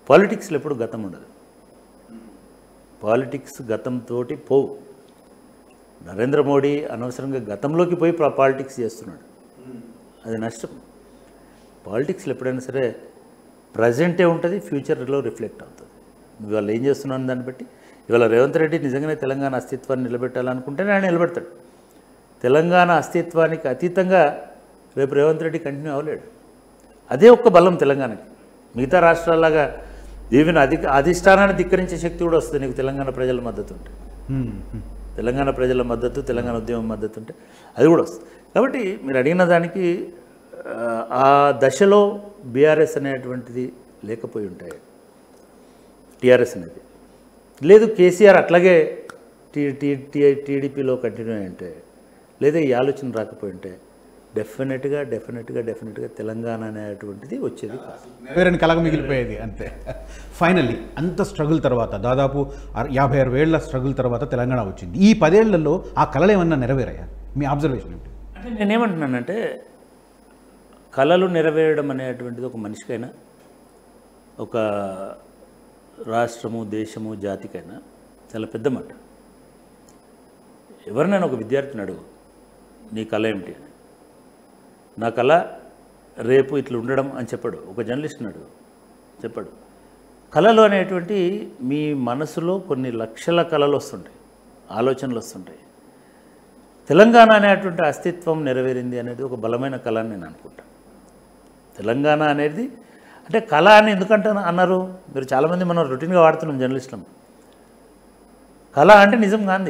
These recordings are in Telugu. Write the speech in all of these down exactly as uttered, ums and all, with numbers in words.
పాలిటిక్స్లో ఎప్పుడు గతం ఉండదు. పాలిటిక్స్ గతంతో పోవు. నరేంద్ర మోడీ అనవసరంగా గతంలోకి పోయి పాలిటిక్స్ చేస్తున్నాడు, అది నష్టం. పాలిటిక్స్లో ఎప్పుడైనా సరే ప్రజెంటే ఉంటుంది, ఫ్యూచర్లో రిఫ్లెక్ట్ అవుతుంది. నువ్వు ఇవాళ ఏం చేస్తున్నాను దాన్ని బట్టి. ఇవాళ రేవంత్ రెడ్డి నిజంగానే తెలంగాణ అస్తిత్వాన్ని నిలబెట్టాలనుకుంటేనే ఆయన నిలబెడతాడు. తెలంగాణ అస్తిత్వానికి అతీతంగా రేపు రేవంత్ రెడ్డి కంటిన్యూ అవ్వలేడు. అదే ఒక్క బలం తెలంగాణకి. మిగతా రాష్ట్రాల్లాగా ఈవెన్ అధిక అధిష్టానాన్ని ధిక్కరించే శక్తి కూడా వస్తుంది నీకు తెలంగాణ ప్రజల మద్దతు ఉంటే. తెలంగాణ ప్రజల మద్దతు, తెలంగాణ ఉద్యమం మద్దతు ఉంటే అది కూడా వస్తుంది. కాబట్టి మీరు అడిగిన దానికి ఆ దశలో బీఆర్ఎస్ అనేటువంటిది లేకపోయి ఉంటాయి, టీఆర్ఎస్ అనేది లేదు. కేసీఆర్ అట్లాగే టీ టీ టీ టీడీపీలో కంటిన్యూ అయి ఉంటే, లేదా ఈ ఆలోచన రాకపోయి ఉంటే డెఫినెట్గా డెఫినెట్గా డెఫినెట్గా తెలంగాణ అనేటువంటిది వచ్చేది కాదు, వేరని కలగ మిగిలిపోయేది అంతే. ఫైనల్లీ అంత స్ట్రగుల్ తర్వాత, దాదాపు యాభై ఆరు వేళ్ల స్ట్రగుల్ తర్వాత తెలంగాణ వచ్చింది. ఈ పదేళ్లలో ఆ కళలు ఏమన్నా నెరవేరాయా? మీ అబ్జర్వేషన్ ఏంటి? అంటే నేనేమంటున్నానంటే, కళలు నెరవేరడం అనేటువంటిది ఒక మనిషికైనా, ఒక రాష్ట్రము, దేశము, జాతికైనా చాలా పెద్ద మాట. ఎవరినైనా ఒక విద్యార్థిని అడుగు, నీ కళ ఏమిటి అని. నా కళ రేపు ఇట్లా ఉండడం అని చెప్పాడు. ఒక జర్నలిస్ట్ని అడుగు, చెప్పాడు. కళలు అనేటువంటి మీ మనసులో కొన్ని లక్షల కళలు వస్తుంటాయి, ఆలోచనలు వస్తుంటాయి. తెలంగాణ అనేటువంటి అస్తిత్వం నెరవేరింది అనేది ఒక బలమైన కళ అని నేను అనుకుంటాను. తెలంగాణ అనేది అంటే కళ అని ఎందుకంటే అన్నారు మీరు చాలామంది, మనం రొటీన్గా వాడుతున్నాం జర్నలిస్టులం. కళ అంటే నిజం గాంధీ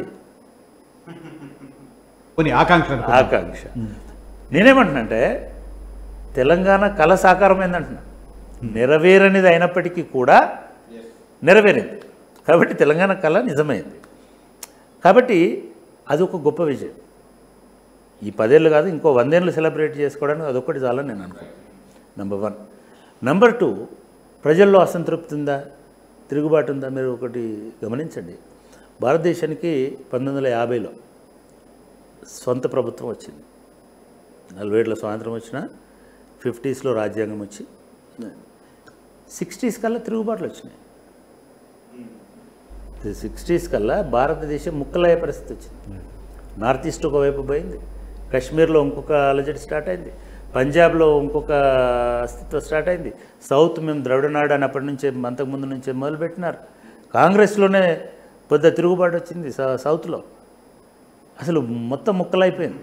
కొన్ని ఆకాంక్ష ఆకాంక్ష నేనేమంటున్నానంటే తెలంగాణ కళ సాకారమైందంటున్నా, నెరవేరనిది అయినప్పటికీ కూడా నెరవేరింది. కాబట్టి తెలంగాణ కళ నిజమైంది. కాబట్టి అది ఒక గొప్ప విజయం. ఈ పదేళ్ళు కాదు, ఇంకో వందేళ్ళు సెలబ్రేట్ చేసుకోవడానికి అదొక్కటి చాలని నేను అనుకుంటాను. Number one. నెంబర్ టూ, ప్రజల్లో అసంతృప్తి ఉందా, తిరుగుబాటు ఉందా? మీరు ఒకటి గమనించండి. భారతదేశానికి పంతొమ్మిది వందల యాభైలో సొంత ప్రభుత్వం వచ్చింది. నలభై ఏళ్ళ స్వాతంత్రం వచ్చిన, ఫిఫ్టీస్లో రాజ్యాంగం వచ్చి, సిక్స్టీస్ కల్లా తిరుగుబాట్లు వచ్చినాయి. సిక్స్టీస్ కల్లా భారతదేశం ముక్కలయ్యే పరిస్థితి వచ్చింది. నార్త్ ఈస్ట్ ఒకవైపు పోయింది, కశ్మీర్లో ఇంకొక అలజడి స్టార్ట్ అయింది, పంజాబ్లో ఇంకొక అస్తిత్వం స్టార్ట్ అయింది, సౌత్ మేము ద్రవిడనాడు అని అప్పటి నుంచే అంతకుముందు నుంచే మొదలుపెట్టినారు. కాంగ్రెస్లోనే పెద్ద తిరుగుబాటు వచ్చింది సౌత్లో. అసలు మొత్తం ముక్కలైపోయింది.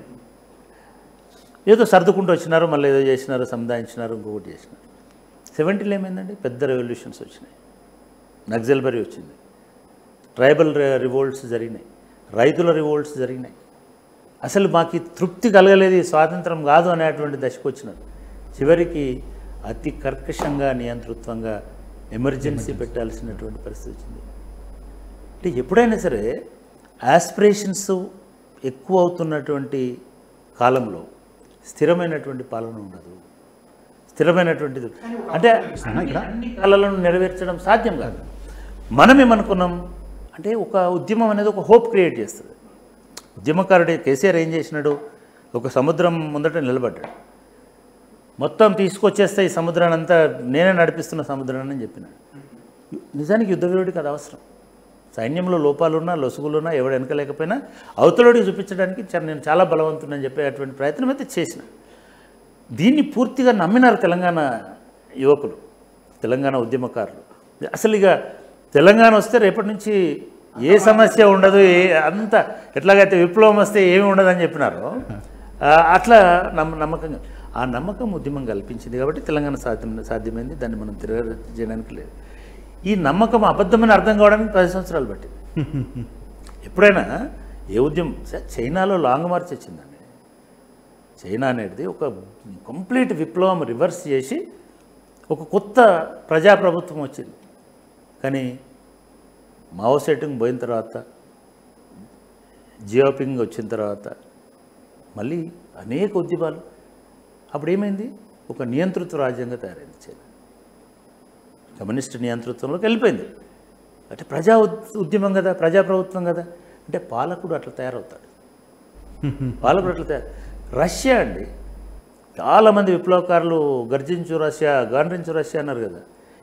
ఏదో సర్దుకుంటూ వచ్చినారు, మళ్ళీ ఏదో చేసినారు, సముదాయించినారు, ఇంకొకటి చేసినారు. సెవెంటీలో ఏమైందండి, పెద్ద రెవల్యూషన్స్ వచ్చినాయి. నక్సల్బరీ వచ్చింది, ట్రైబల్ రివోల్ట్స్ జరిగినాయి, రైతుల రివోల్ట్స్ జరిగినాయి. అసలు మాకు తృప్తి కలగలేదు, స్వాతంత్రం కాదు అనేటువంటి దశకు వచ్చినారు. చివరికి అతి కర్కశంగా, నియంతృత్వంగా ఎమర్జెన్సీ పెట్టాల్సినటువంటి పరిస్థితి వచ్చింది. అంటే ఎప్పుడైనా సరే ఆస్పిరేషన్స్ ఎక్కువ అవుతున్నటువంటి కాలంలో స్థిరమైనటువంటి పాలన ఉండదు, స్థిరమైనటువంటిది అంటే అన్ని కళలను నెరవేర్చడం సాధ్యం కాదు. మనం ఏమనుకున్నాం అంటే ఒక ఉద్యమం అనేది ఒక హోప్ క్రియేట్ చేస్తుంది. ఉద్యమకారుడు కేసీఆర్ ఏం చేసినాడు, ఒక సముద్రం ముందట నిలబడ్డాడు. మొత్తం తీసుకొచ్చేస్తే ఈ సముద్రాన్ని అంతా నేనే నడిపిస్తున్న సముద్రాన్ని అని చెప్పినాడు. నిజానికి యుద్ధ వీరుడికి అది అవసరం. సైన్యంలో లోపాలున్నా, లొసుగులున్నా, ఎవడు వెనకలేకపోయినా అవతలోడికి చూపించడానికి నేను చాలా బలవంతుడని చెప్పేటువంటి ప్రయత్నం అయితే చేసిన. దీన్ని పూర్తిగా నమ్మినారు తెలంగాణ యువకులు, తెలంగాణ ఉద్యమకారులు. అసలు ఇక తెలంగాణ వస్తే రేపటి నుంచి ఏ సమస్య ఉండదు, ఏ అంత ఎట్లాగైతే విప్లవం వస్తే ఏమి ఉండదని చెప్పినారో అట్లా నమ్మ నమ్మకంగా ఆ నమ్మకం ఉద్యమం కల్పించింది. కాబట్టి తెలంగాణ సాధ్యం సాధ్యమైంది. దాన్ని మనం తిరగ చేయడానికి లేదు. ఈ నమ్మకం అబద్ధమని అర్థం కావడానికి పది సంవత్సరాలు పట్టింది. ఎప్పుడైనా ఏ ఉద్యమం, చైనాలో లాంగ్ మార్చ్ వచ్చిందండి. చైనా అనేది ఒక కంప్లీట్ విప్లవం రివర్స్ చేసి ఒక కొత్త ప్రజాప్రభుత్వం వచ్చింది. కానీ మావో సెట్టింగ్ పోయిన తర్వాత, జియోపింగ్ వచ్చిన తర్వాత మళ్ళీ అనేక ఉద్యమాలు. అప్పుడు ఏమైంది, ఒక నియంతృత్వ రాజ్యంగా తయారైంది చైనా. కమ్యూనిస్ట్ నియంతృత్వంలోకి వెళ్ళిపోయింది. అంటే ప్రజా ఉద్యమం కదా, ప్రజాప్రభుత్వం కదా, అంటే పాలకుడు అట్లా తయారవుతాడు. పాలకుడు అట్లా తయారు. రష్యా అండి, చాలామంది విప్లవకారులు గర్జించు రష్యా, గాండ్రించు రష్యా అన్నారు కదా.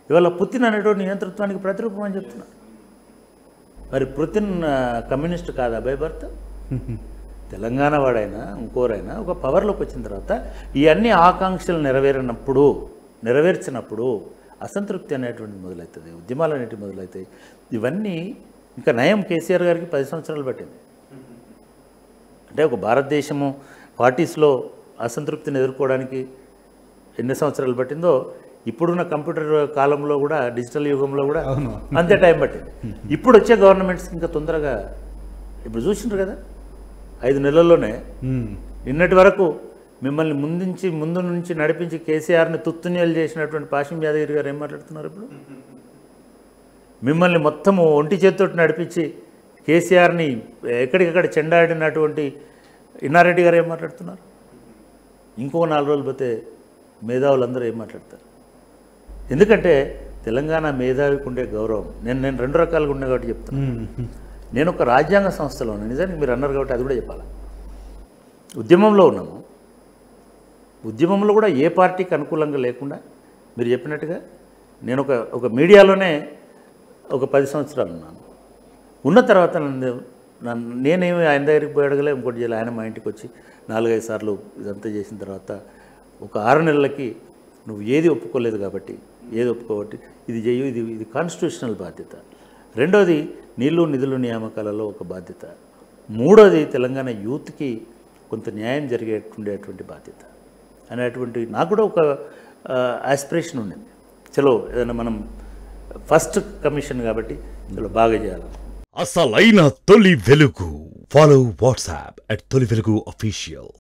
ఇవాళ పుతిన్ అనేటువంటి నియంతృత్వానికి ప్రతిరూపం అని చెప్తున్నా. మరి పుతిన్ కమ్యూనిస్ట్ కాదా బై బర్త్? తెలంగాణ వాడైనా ఇంకోరైనా ఒక పవర్లోకి వచ్చిన తర్వాత ఈ అన్ని ఆకాంక్షలు నెరవేరినప్పుడు నెరవేర్చినప్పుడు అసంతృప్తి అనేటువంటిది మొదలవుతుంది, ఉద్యమాలు అనేటివి మొదలవుతాయి. ఇవన్నీ ఇంకా నయం కేసీఆర్ గారికి పది సంవత్సరాలు పట్టింది. అంటే ఒక భారతదేశము పార్టీస్లో అసంతృప్తిని ఎదుర్కోవడానికి ఎన్ని సంవత్సరాలు పట్టిందో ఇప్పుడున్న కంప్యూటర్ కాలంలో కూడా డిజిటల్ యుగంలో కూడా అంతే టైం పట్టింది. ఇప్పుడు వచ్చే గవర్నమెంట్స్కి ఇంకా తొందరగా, ఇప్పుడు చూసిండ్రు కదా ఐదు నెలల్లోనే నిన్నటి వరకు మిమ్మల్ని ముందుంచి ముందు నుంచి నడిపించి కేసీఆర్ని తుత్తునియలు చేసినటువంటి పాషం యాదగిరి గారు ఏం మాట్లాడుతున్నారు? ఇప్పుడు మిమ్మల్ని మొత్తము ఒంటి చేతితోటి నడిపించి కేసీఆర్ని ఎక్కడికక్కడ చెండాడినటువంటి ఇన్నారెడ్డి గారు ఏం మాట్లాడుతున్నారు? ఇంకో నాలుగు రోజులు పోతే మేధావులందరూ ఏం మాట్లాడతారు? ఎందుకంటే తెలంగాణ మేధావికి ఉండే గౌరవం, నేను నేను రెండు రకాలుగా ఉండే కాబట్టి చెప్తున్నాను. నేను ఒక రాజ్యాంగ సంస్థలో ఉన్నాను, నిజానికి మీరు అన్నారు కాబట్టి అది కూడా చెప్పాలి. ఉద్యమంలో ఉన్నాము, ఉద్యమంలో కూడా ఏ పార్టీకి అనుకూలంగా లేకుండా మీరు చెప్పినట్టుగా నేను ఒక ఒక మీడియాలోనే ఒక పది సంవత్సరాలు ఉన్నాను. ఉన్న తర్వాత నన్ను నన్ను నేనేమి ఆయన దగ్గరికి పోయి అడగలే, ఇంకోటి చేయాలి. ఆయన మా ఇంటికి వచ్చి నాలుగైదు సార్లు ఇదంతా చేసిన తర్వాత ఒక ఆరు నెలలకి నువ్వు ఏది ఒప్పుకోలేదు కాబట్టి ఏది ఒప్పుకోబట్టి ఇది చేయు, ఇది ఇది కాన్స్టిట్యూషనల్ బాధ్యత. రెండోది నీళ్లు నిధులు నియామకాలలో ఒక బాధ్యత. మూడోది తెలంగాణ యూత్కి కొంత న్యాయం జరిగేటుండేటువంటి బాధ్యత అనేటువంటి నాకు కూడా ఒక ఆస్పిరేషన్ ఉండింది. చలో ఏదైనా మనం ఫస్ట్ కమిషన్ కాబట్టి చలో బాగా చేయాలి. అసలైన తొలి వెలుగు. ఫాలో వాట్సాప్ అట్ తొలి వెలుగు అఫీషియల్.